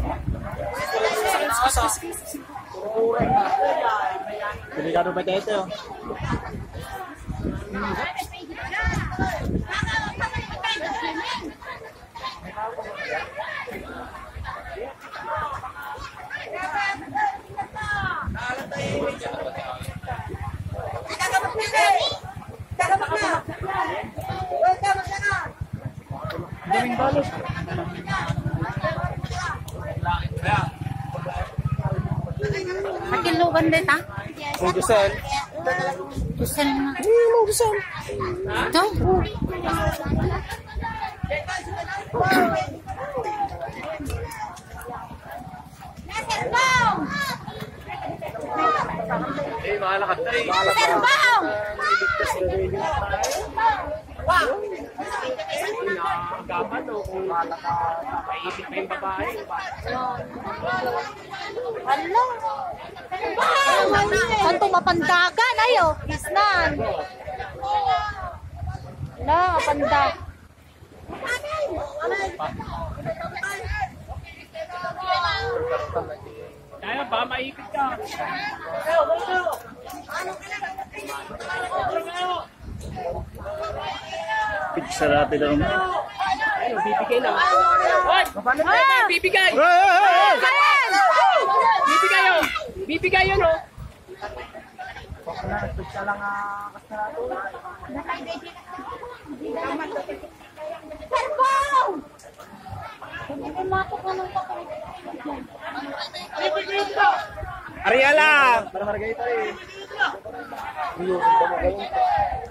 Delikado ba ito? Daming balos. Makilugan din ha? Munggusan. Gusan nga. Munggusan. Ito? Serbaw! Makalakad tayo. Serbaw! Gapan o kung maiipit pa yung babae. Hala! Kanto mapandagan ayo, isnan. Hala, pandag. Kaya ba maipit ka? Picture natin lang. Ayun, bibigay na. Hoy! Paano ba bibigay? Bibigay yun! Bibigay yun, oh! Pagka lang kasarato. Serbaw! Hindi matok na ng pakit. Ariala! Para maragay tayo.